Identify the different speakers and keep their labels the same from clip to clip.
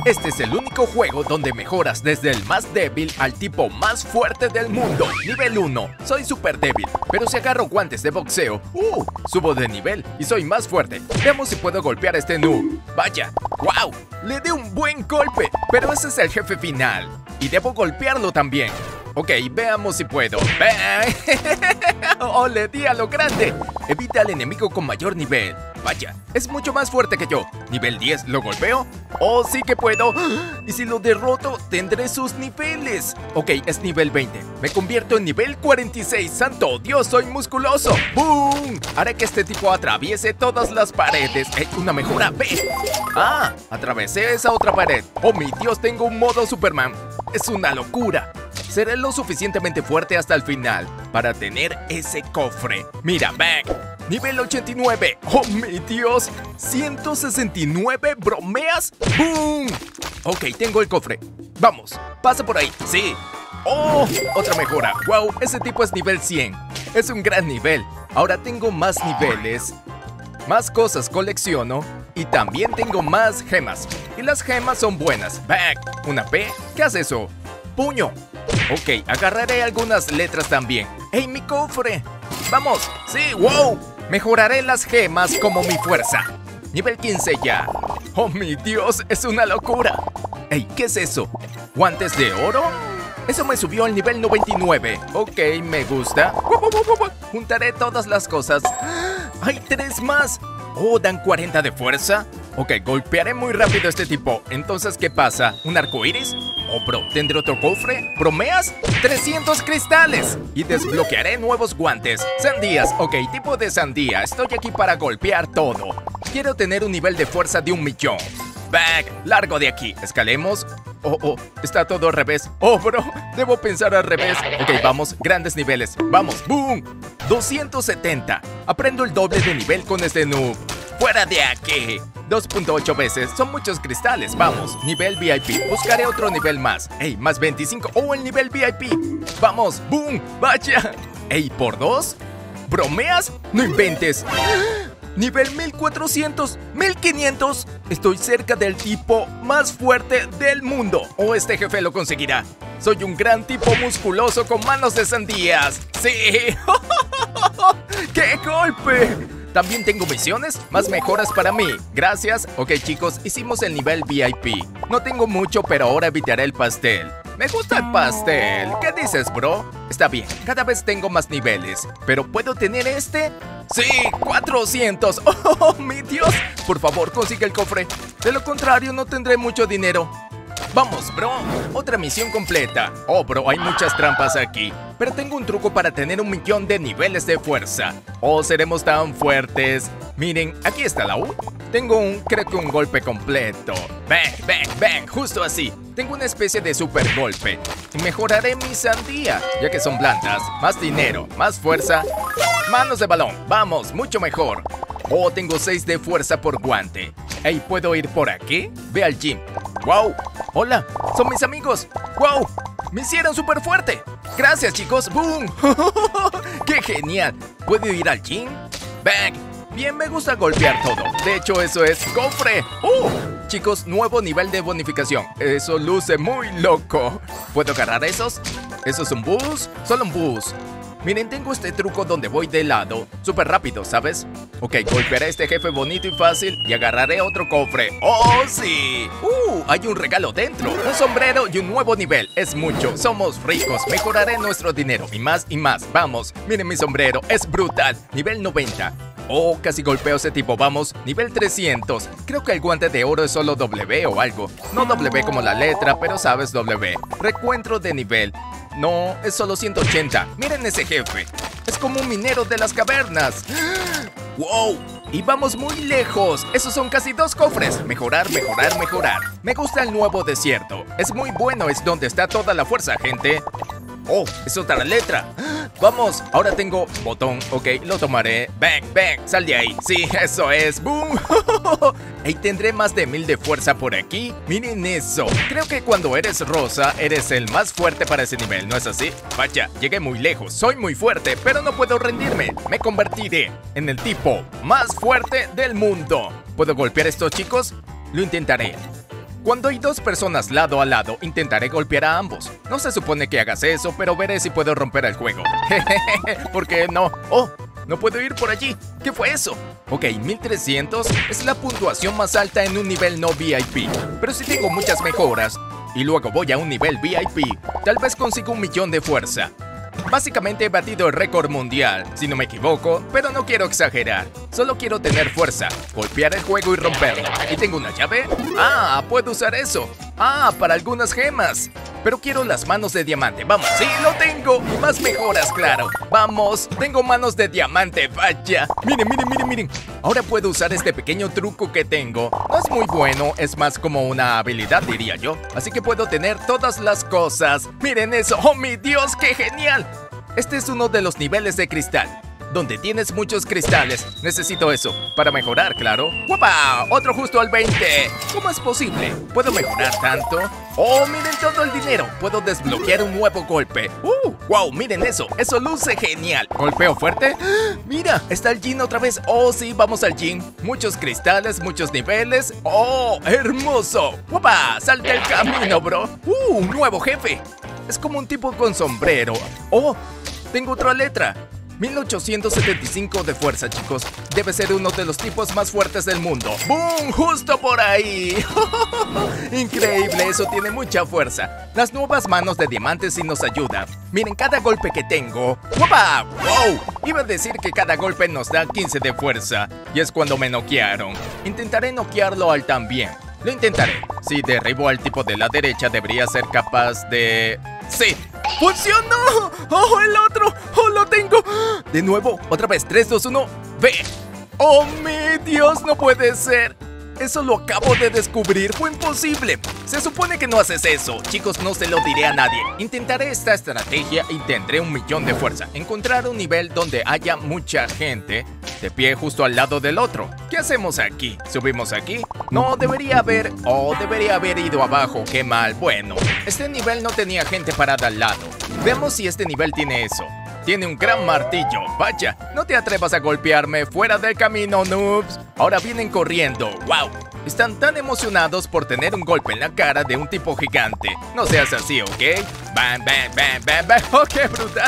Speaker 1: Este es el único juego donde mejoras desde el más débil al tipo más fuerte del mundo. Nivel 1. Soy súper débil, pero si agarro guantes de boxeo, subo de nivel y soy más fuerte. Veamos si puedo golpear a este noob. Vaya, wow, le di un buen golpe, pero ese es el jefe final. Y debo golpearlo también. Ok, veamos si puedo. ¡Oh, le di a lo grande! Evita al enemigo con mayor nivel. Vaya, es mucho más fuerte que yo. ¿Nivel 10 lo golpeo? ¡Oh, sí que puedo! Y si lo derroto, tendré sus niveles. Ok, es nivel 20. Me convierto en nivel 46. ¡Santo Dios, soy musculoso! ¡Boom! Haré que este tipo atraviese todas las paredes. Una mejora B. ¡Ah! Atravesé esa otra pared. ¡Oh, mi Dios! Tengo un modo Superman. Es una locura. Seré lo suficientemente fuerte hasta el final para tener ese cofre. Mira, bang. Nivel 89. ¡Oh, mi Dios! 169. ¿Bromeas? ¡Boom! Ok, tengo el cofre. Vamos, pasa por ahí. Sí. ¡Oh! Otra mejora. ¡Wow! Ese tipo es nivel 100. Es un gran nivel. Ahora tengo más niveles. Más cosas colecciono. Y también tengo más gemas. Y las gemas son buenas. ¡Bang! ¿Una P? ¿Qué hace eso? ¡Puño! Ok, agarraré algunas letras también. ¡Ey, mi cofre! ¡Vamos! ¡Sí! ¡Wow! Mejoraré las gemas como mi fuerza. Nivel 15 ya. ¡Oh, mi Dios! ¡Es una locura! ¡Ey! ¿Qué es eso? ¿Guantes de oro? Eso me subió al nivel 99. Ok, me gusta. Juntaré todas las cosas. ¡Hay 3 más! Oh, ¿dan 40 de fuerza? Ok, golpearé muy rápido a este tipo. Entonces, ¿qué pasa? ¿Un arco iris? Oh, bro, ¿tendré otro cofre? ¿Bromeas? ¡300 cristales! Y desbloquearé nuevos guantes. Sandías, ok, tipo de sandía. Estoy aquí para golpear todo. Quiero tener un nivel de fuerza de 1.000.000. ¡Bag! ¡Largo de aquí! Escalemos. Oh, está todo al revés. Oh, bro, debo pensar al revés. Ok, vamos, grandes niveles. Vamos, ¡boom! 270. Aprendo el doble de nivel con este noob. ¡Fuera de aquí! 2.8 veces, son muchos cristales. Vamos, nivel VIP. Buscaré otro nivel más. ¡Ey, más 25! ¡Oh, el nivel VIP! ¡Vamos! ¡Boom! ¡Vaya! ¡Ey, por 2! ¿Bromeas? ¡No inventes! Nivel 1400, 1500. Estoy cerca del tipo más fuerte del mundo. ¿O este jefe lo conseguirá? Soy un gran tipo musculoso con manos de sandías. ¡Sí! ¡Qué golpe! También tengo misiones, más mejoras para mí. Gracias. Ok, chicos, hicimos el nivel VIP. No tengo mucho, pero ahora evitaré el pastel. Me gusta el pastel. ¿Qué dices, bro? Está bien, cada vez tengo más niveles. ¿Pero puedo tener este? ¡Sí! ¡400! ¡Oh, mi Dios! Por favor, consigue el cofre. De lo contrario, no tendré mucho dinero. ¡Vamos, bro! Otra misión completa. Oh, bro, hay muchas trampas aquí. Pero tengo un truco para tener 1.000.000 de niveles de fuerza. Oh, seremos tan fuertes. Miren, aquí está la U. Tengo creo que un golpe completo. ¡Bang, bang, bang! Justo así. Tengo una especie de super golpe. Y mejoraré mi sandía, ya que son blandas. Más dinero, más fuerza. Manos de balón. Vamos, mucho mejor. Oh, tengo 6 de fuerza por guante. Hey, ¿puedo ir por aquí? Ve al gym. ¡Wow! ¡Hola! ¡Son mis amigos! ¡Wow! ¡Me hicieron súper fuerte! ¡Gracias, chicos! ¡Boom! ¡Qué genial! ¿Puedo ir al gym? ¡Bang! Bien, me gusta golpear todo. De hecho, eso es cofre. Chicos, nuevo nivel de bonificación. Eso luce muy loco. ¿Puedo agarrar esos? ¿Eso es un bus? Solo un bus. Miren, tengo este truco donde voy de lado. Súper rápido, ¿sabes? Ok, golpearé a este jefe bonito y fácil y agarraré otro cofre. ¡Oh, sí! Hay un regalo dentro. Un sombrero y un nuevo nivel. Es mucho. Somos ricos. Mejoraré nuestro dinero. Y más y más. Vamos. Miren mi sombrero. Es brutal. Nivel 90. Oh, casi golpeo a ese tipo. Vamos. Nivel 300. Creo que el guante de oro es solo W o algo. No W como la letra, pero sabes W. Recuentro de nivel. No, es solo 180. Miren ese jefe. Es como un minero de las cavernas. ¡Wow! Y vamos muy lejos. Esos son casi 2 cofres. Mejorar, mejorar, mejorar. Me gusta el nuevo desierto. Es muy bueno. Es donde está toda la fuerza, gente. Oh, es otra letra. Vamos, ahora tengo botón. Ok, lo tomaré. Bang, bang, sal de ahí. Sí, eso es. Boom. Y tendré más de 1000 de fuerza por aquí. Miren eso. Creo que cuando eres rosa, eres el más fuerte para ese nivel, ¿no es así? Vaya, llegué muy lejos. Soy muy fuerte, pero no puedo rendirme. Me convertiré en el tipo más fuerte del mundo. ¿Puedo golpear a estos chicos? Lo intentaré. Cuando hay dos personas lado a lado, intentaré golpear a ambos. No se supone que hagas eso, pero veré si puedo romper el juego. ¿Por qué no? ¡Oh! No puedo ir por allí. ¿Qué fue eso? Ok, 1300 es la puntuación más alta en un nivel no VIP. Pero si tengo muchas mejoras y luego voy a un nivel VIP, tal vez consiga 1.000.000 de fuerza. Básicamente he batido el récord mundial, si no me equivoco, pero no quiero exagerar. Solo quiero tener fuerza, golpear el juego y romperlo. ¿Y tengo una llave? ¡Ah! Puedo usar eso. ¡Ah! Para algunas gemas. Pero quiero las manos de diamante. ¡Vamos! ¡Sí, lo tengo! Y más mejoras, claro. ¡Vamos! Tengo manos de diamante, vaya. Miren, miren, miren, miren. Ahora puedo usar este pequeño truco que tengo. No es muy bueno, es más como una habilidad, diría yo. Así que puedo tener todas las cosas. ¡Miren eso! ¡Oh, mi Dios! ¡Qué genial! Este es uno de los niveles de cristal, donde tienes muchos cristales. Necesito eso, para mejorar, claro. ¡Guapa! Otro justo al 20. ¿Cómo es posible? ¿Puedo mejorar tanto? ¡Oh, miren todo el dinero! Puedo desbloquear un nuevo golpe. ¡Wow! Miren eso, eso luce genial. ¿Golpeo fuerte? ¡Mira! Está el gym otra vez. ¡Oh, sí! Vamos al gym. Muchos cristales, muchos niveles. ¡Oh, hermoso! ¡Guapa! ¡Salta el camino, bro! ¡Un nuevo jefe! Es como un tipo con sombrero. ¡Oh! Tengo otra letra. 1875 de fuerza, chicos. Debe ser uno de los tipos más fuertes del mundo. ¡Boom! ¡Justo por ahí! Increíble, eso tiene mucha fuerza. Las nuevas manos de diamante sí nos ayudan. Miren cada golpe que tengo. ¡Guapa! ¡Wow! Iba a decir que cada golpe nos da 15 de fuerza. Y es cuando me noquearon. Intentaré noquearlo al también. Lo intentaré. Si derribo al tipo de la derecha, debería ser capaz de... ¡Sí! ¡Funcionó! ¡Oh, el otro! ¡Oh, lo tengo! De nuevo, otra vez, 3, 2, 1, ¡ve! ¡Oh, mi Dios! ¡No puede ser! Eso lo acabo de descubrir, fue imposible. Se supone que no haces eso. Chicos, no se lo diré a nadie. Intentaré esta estrategia y tendré 1.000.000 de fuerza. Encontrar un nivel donde haya mucha gente de pie justo al lado del otro. ¿Qué hacemos aquí? ¿Subimos aquí? No, debería haber... Oh, debería haber ido abajo. ¡Qué mal! Bueno, este nivel no tenía gente parada al lado. Veamos si este nivel tiene eso. Tiene un gran martillo. Vaya, no te atrevas a golpearme. Fuera del camino, noobs. Ahora vienen corriendo. ¡Wow! Están tan emocionados por tener un golpe en la cara de un tipo gigante. No seas así, ¿ok? ¡Bam, bam, bam, bam, bam! ¡Oh, qué brutal!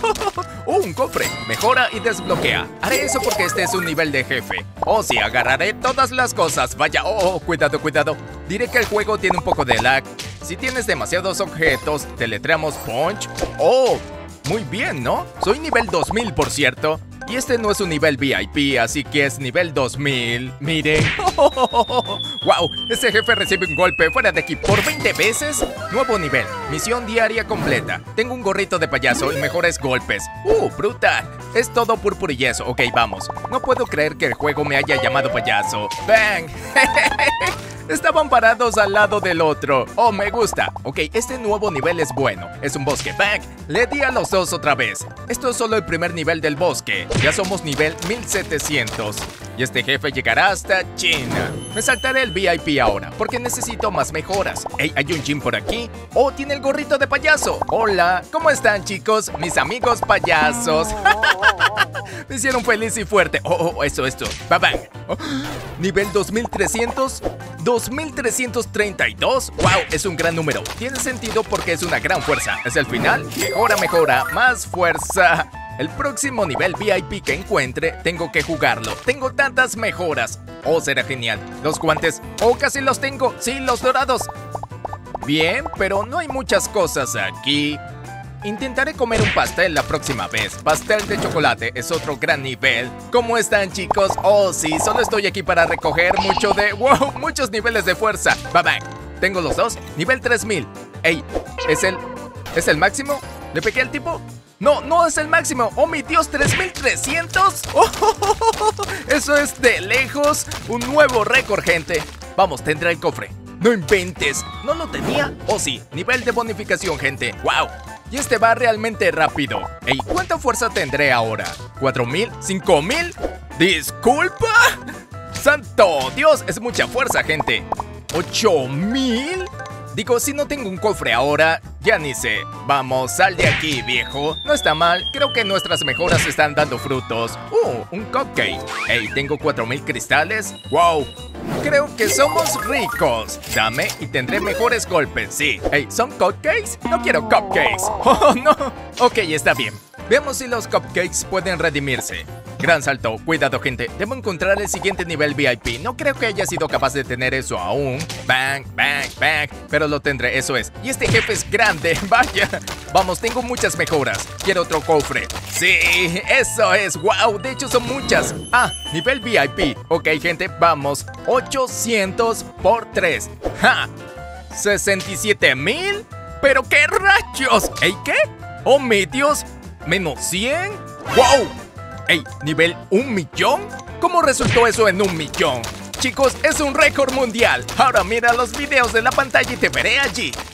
Speaker 1: Un cofre! Mejora y desbloquea. Haré eso porque este es un nivel de jefe. Oh, sí, agarraré todas las cosas. Vaya, cuidado, cuidado. Diré que el juego tiene un poco de lag. Si tienes demasiados objetos, deletreamos punch. ¡Oh! Muy bien, ¿no? Soy nivel 2000, por cierto. Y este no es un nivel VIP, así que es nivel 2000. Miren. ¡Wow! Ese jefe recibe un golpe fuera de aquí por 20 veces. Nuevo nivel. Misión diaria completa. Tengo un gorrito de payaso y mejores golpes. ¡Brutal! Es todo púrpura y yeso. Ok, vamos. No puedo creer que el juego me haya llamado payaso. ¡Bang! Estaban parados al lado del otro. Oh, me gusta. Ok, este nuevo nivel es bueno. Es un bosque. ¡Bang! Le di a los dos otra vez. Esto es solo el primer nivel del bosque. Ya somos nivel 1700. Y este jefe llegará hasta China. Me saltaré el VIP ahora, porque necesito más mejoras. Hey, ¿hay un gym por aquí? Oh, tiene el gorrito de payaso. Hola, ¿cómo están, chicos? Mis amigos payasos. Me hicieron feliz y fuerte. Esto. Bye. Nivel 2300. 2332. Wow, es un gran número. Tiene sentido porque es una gran fuerza. Es el final. Mejora. Más fuerza. El próximo nivel VIP que encuentre, tengo que jugarlo. Tengo tantas mejoras. Oh, será genial. Los guantes. Oh, casi los tengo. Sí, los dorados. Bien, pero no hay muchas cosas aquí. Intentaré comer un pastel la próxima vez. Pastel de chocolate es otro gran nivel. ¿Cómo están, chicos? Oh, sí, solo estoy aquí para recoger muchos niveles de fuerza. Bye. Tengo los dos. Nivel 3000. Ey, ¿es el máximo? ¿Le pegué al tipo? No es el máximo. ¡Oh, mi Dios! ¿3300? Eso es de lejos un nuevo récord, gente. Vamos, tendrá el cofre. ¡No inventes! ¿No lo tenía? Oh, sí. Nivel de bonificación, gente. ¡Wow! Y este va realmente rápido. Ey, ¿cuánta fuerza tendré ahora? ¿4000? ¿5000? ¿Disculpa? ¡Santo Dios! Es mucha fuerza, gente. ¿8000? Digo, si no tengo un cofre ahora, ya ni sé. Vamos, sal de aquí, viejo. No está mal, creo que nuestras mejoras están dando frutos. Un cupcake. Hey, tengo 4000 cristales. ¡Wow! creo que somos ricos. Dame y tendré mejores golpes, sí. Hey, ¿son cupcakes? No quiero cupcakes. Oh, no. Ok, está bien. Veamos si los cupcakes pueden redimirse. Gran salto. Cuidado, gente. Debo encontrar el siguiente nivel VIP. No creo que haya sido capaz de tener eso aún. Bang, bang, bang. Pero lo tendré, eso es. Y este jefe es grande. Vaya. Vamos, tengo muchas mejoras. Quiero otro cofre. Sí, eso es. Wow, de hecho son muchas. Ah, nivel VIP. Ok, gente, vamos. 800 por 3. ¡Ja! ¿67,000? ¿Pero qué rayos? ¿Ey, qué? ¡Oh, mi Dios! ¿Menos 100? ¡Wow! ¡Ey! ¿Nivel 1,000,000? ¿Cómo resultó eso en 1,000,000? Chicos, es un récord mundial. Ahora mira los videos de la pantalla y te veré allí.